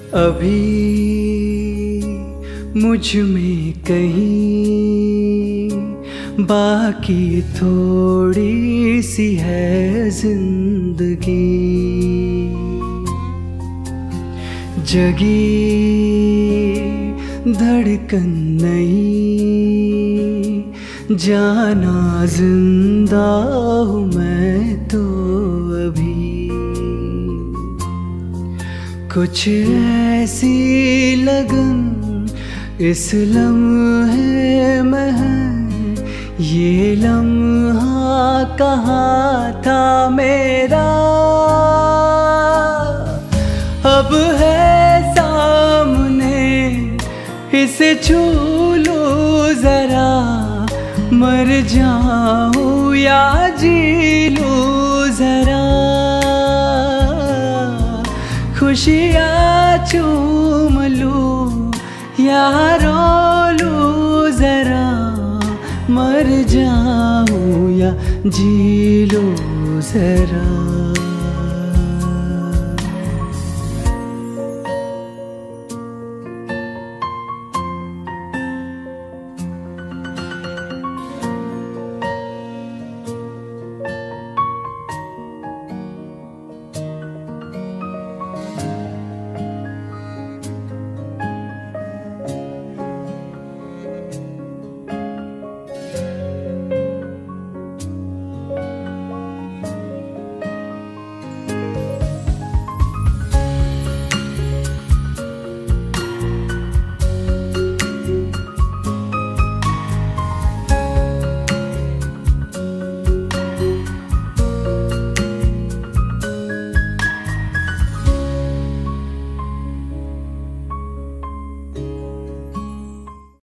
अभी मुझ में कहीं बाकी थोड़ी सी है जिंदगी, जगी धड़कन नहीं, जाना जिंदा हूँ मैं तो अभी। कुछ ऐसी लगन इस लम्हे में है, ये लम्हा कहाँ था मेरा, अब है सामने इसे छू लूं जरा, मर जाऊं या जी लूं जरा, खुशियाँ चूम लूं या रो लूं जरा, मर जाऊं या जी लूं जरा।